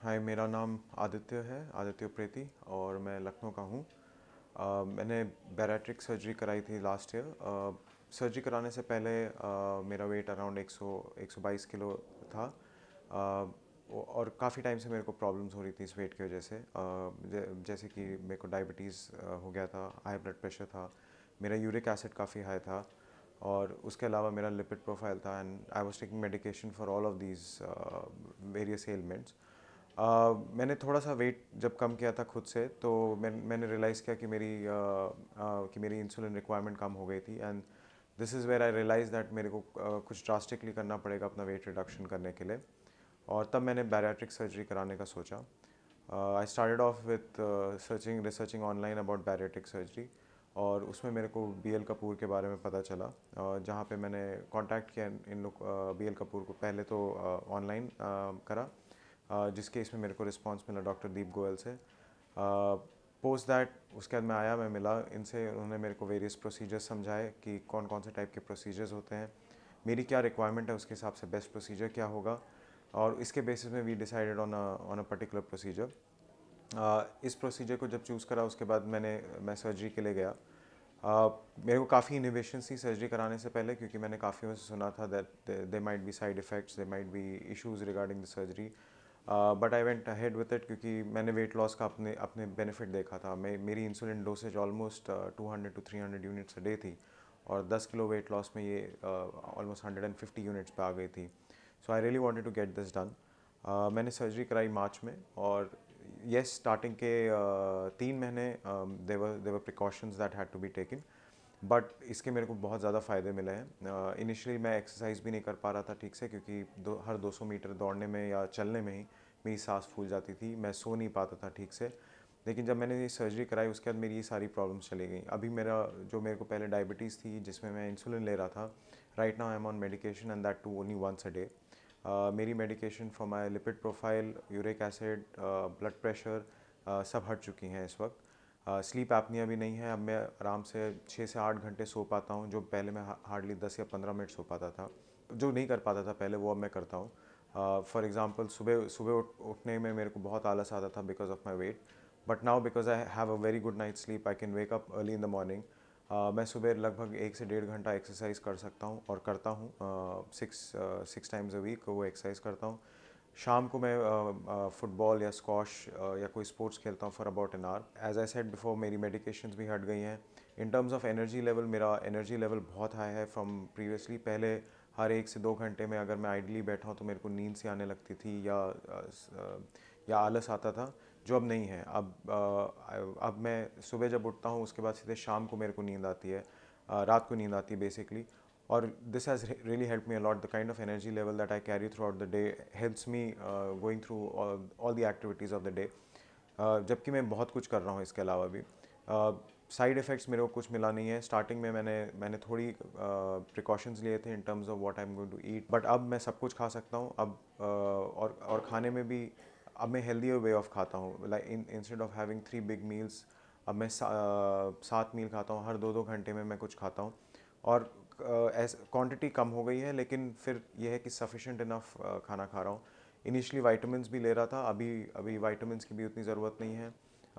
हाय, मेरा नाम आदित्य है, आदित्य उप्रेती, और मैं लखनऊ का हूँ। मैंने बैरिएट्रिक सर्जरी कराई थी लास्ट ईयर। सर्जरी कराने से पहले मेरा वेट अराउंड 122 किलो था। और काफ़ी टाइम से मेरे को प्रॉब्लम्स हो रही थी इस वेट की वजह से। जैसे कि मेरे को डायबिटीज़ हो गया था, हाई ब्लड प्रेशर था, मेरा यूरिक एसिड काफ़ी हाई था, और उसके अलावा मेरा लिपिड प्रोफाइल था, and I was taking medication for all of these various elements. मैंने थोड़ा सा वेट जब कम किया था खुद से, तो मैंने रियलाइज़ किया कि मेरी इंसुलिन रिक्वायरमेंट कम हो गई थी, and this is where I realize that मेरे को कुछ ड्रास्टिकली करना पड़ेगा अपना वेट रिडक्शन करने के लिए। और तब मैंने बैरिएट्रिक सर्जरी कराने का सोचा। I started off with researching online about bariatric surgery, और उसमें मेरे को BL कपूर के बारे में पता चला, जहाँ पे मैंने कांटेक्ट किया इन लोग BL कपूर को। पहले तो ऑनलाइन करा, जिस केस में मेरे को रिस्पांस मिला डॉक्टर दीप गोयल से। पोस्ट दैट उसके बाद मैं आया, मैं मिला इनसे, उन्होंने मेरे को वेरियस प्रोसीजर्स समझाए कि कौन कौन से टाइप के प्रोसीजर्स होते हैं, मेरी क्या रिक्वायरमेंट है, उसके हिसाब से बेस्ट प्रोसीजर क्या होगा, और इसके बेसिस में we decided on a particular procedure. इस प्रोसीजर को जब चूज़ करा, उसके बाद मैं सर्जरी के लिए गया। मेरे को काफ़ी इनोवेशंस थी सर्जरी कराने से पहले, क्योंकि मैंने काफ़ी में से सुना था that they might be side effects, they might be issues regarding the surgery. But I went ahead with it, क्योंकि मैंने वेट लॉस का अपने अपने बेनिफिट देखा था। मेरी insulin dosage almost 200 to 300 units a day थी, और 10 किलो वेट लॉस में ये ऑलमोस्ट 150 यूनिट्स पे आ गई थी। So I really wanted to get this done. मैंने सर्जरी कराई मार्च में, और येस, स्टार्टिंग के 3 महीने there were precautions that had to be taken, but इसके मेरे को बहुत ज़्यादा फ़ायदे मिले हैं। इनिशियली मैं एक्सरसाइज भी नहीं कर पा रहा था ठीक से, क्योंकि हर 200 मीटर दौड़ने में या चलने में ही मेरी सांस फूल जाती थी, मैं सो नहीं पाता था ठीक से। लेकिन जब मैंने ये सर्जरी कराई, उसके बाद मेरी ये सारी प्रॉब्लम्स चली गई। अभी मेरे को पहले डायबिटीज़ थी, जिसमें मैं इंसुलिन ले रहा था, right now I am on medication, and that too only once a day. मेरी medication for my lipid profile, uric acid, blood pressure, सब हट चुकी हैं इस वक्त। स्लीप एपनिया भी नहीं है। अब मैं आराम से 6 से 8 घंटे सो पाता हूँ, जो पहले मैं हार्डली 10 या 15 मिनट सो पाता था। जो नहीं कर पाता था पहले, वो अब मैं करता हूँ। फॉर एग्ज़ाम्पल, सुबह सुबह उठने में मेरे को बहुत आलस आता था because of my weight, but now because I have a very good night sleep, I can wake up early in the morning. मैं सुबह लगभग 1 से 1.5 घंटा एक्सरसाइज कर सकता हूँ, और करता हूँ। सिक्स टाइम्स अ वीक वो एक्सरसाइज करता हूँ। शाम को मैं फुटबॉल या स्क्वॉश या कोई स्पोर्ट्स खेलता हूँ for about an hour. As I said before, मेरी मेडिकेशंस भी हट गई हैं। In terms of energy level, मेरा एनर्जी लेवल बहुत हाई है फ्रॉम प्रीवियसली। पहले हर 1 से 2 घंटे में अगर मैं आइडली बैठा हूँ तो मेरे को नींद से आने लगती थी, या आलस आता था, जो अब नहीं है। अब मैं सुबह जब उठता हूँ, उसके बाद सीधे शाम को मेरे को नींद आती है, रात को नींद आती है बेसिकली। और this has really helped me a lot. The kind of energy level that I carry throughout the day helps me going through all the activities of the day. जबकि मैं बहुत कुछ कर रहा हूँ इसके अलावा भी। साइड इफ़ेक्ट्स मेरे को कुछ मिला नहीं है। स्टार्टिंग में मैंने थोड़ी प्रिकॉशंस लिए थे in terms of what I am going to eat, but अब मैं सब कुछ खा सकता हूँ। अब और खाने में भी अब मैं हेल्दियर वे ऑफ खाता हूँ। Like instead of having 3 big meals, अब मैं 7 मील खाता हूँ। हर 2-2 घंटे में मैं कुछ खाता हूँ, और क्वांटिटी कम हो गई है, लेकिन फिर यह है कि सफिशेंट इनफ खाना खा रहा हूँ। इनिशियली वाइटामिन्स भी ले रहा था, अभी वाइटामिन्स की भी उतनी ज़रूरत नहीं है,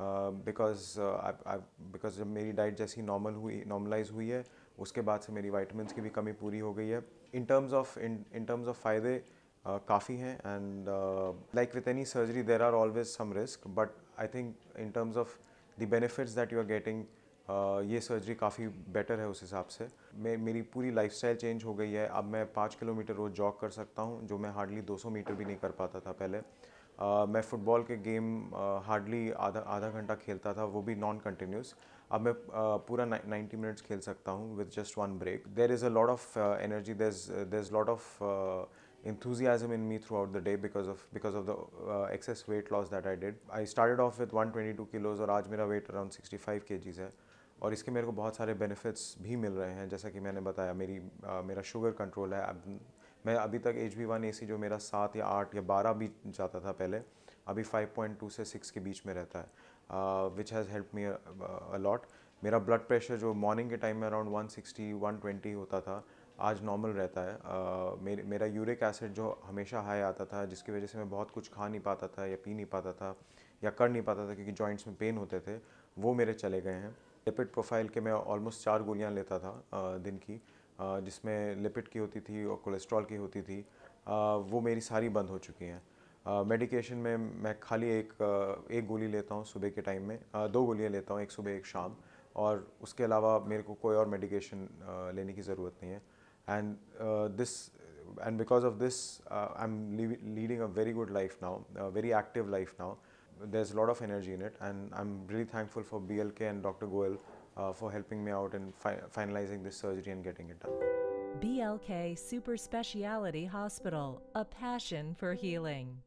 बिकॉज जब मेरी डाइट जैसी नॉर्मलाइज हुई है, उसके बाद से मेरी वाइटामिन्स की भी कमी पूरी हो गई है। इन टर्म्स ऑफ फ़ायदे काफ़ी हैं, and like with any surgery there are always some risk, but I think in terms of the benefits that you are getting, ये सर्जरी काफ़ी बेटर है उस हिसाब से। मेरी पूरी लाइफस्टाइल चेंज हो गई है। अब मैं 5 किलोमीटर रोज़ जॉग कर सकता हूँ, जो मैं हार्डली 200 मीटर भी नहीं कर पाता था पहले। मैं फ़ुटबॉल के गेम हार्डली आधा घंटा खेलता था, वो भी नॉन कंटिन्यूस। अब मैं पूरा 90 मिनट्स खेल सकता हूँ with just one break. There is a lot of energy, there is lot of enthusiasm in me throughout the day because of the excess weight loss that I did. I started off with 122 kilos, और आज मेरा weight around 65 kgs है, और इसके मेरे को बहुत सारे बेनिफिट्स भी मिल रहे हैं। जैसा कि मैंने बताया, मेरा शुगर कंट्रोल है। अब मैं अभी तक HB1AC जो मेरा 7 या 8 या 12 भी जाता था पहले, अभी 5.2 से 6 के बीच में रहता है, which has help me a lot. मेरा ब्लड प्रेशर जो मॉर्निंग के टाइम में अराउंड 160-120 होता था, आज नॉर्मल रहता है। मेरा यूरिक एसिड जो हमेशा हाई आता था, जिसकी वजह से मैं बहुत कुछ खा नहीं पाता था या पी नहीं पाता था या कर नहीं पाता था क्योंकि जॉइंट्स में पेन होते थे, वो मेरे चले गए हैं। लिपिड प्रोफाइल के मैं ऑलमोस्ट 4 गोलियां लेता था दिन की, जिसमें लिपिड की होती थी और कोलेस्ट्रॉल की होती थी, वो मेरी सारी बंद हो चुकी हैं। मेडिकेशन में मैं खाली एक गोली लेता हूँ सुबह के टाइम में, 2 गोलियाँ लेता हूँ, एक सुबह एक शाम, और उसके अलावा मेरे को कोई और मेडिकेशन लेने की ज़रूरत नहीं है। And because of this, I'm leading a very good life now, a very active life now. There's a lot of energy in it, and I'm really thankful for BLK and Dr. Goel for helping me out in finalizing this surgery and getting it done. BLK Super Speciality Hospital, a passion for healing.